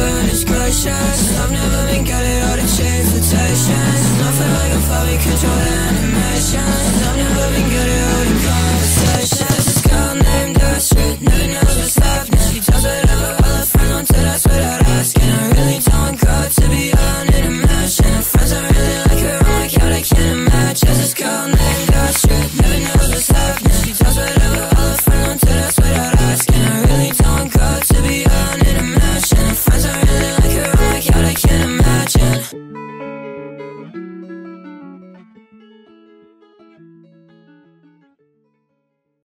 goodness gracious, I've never been good at all the chick flirtations. Nothing like a fire, control the animations. I've never been good at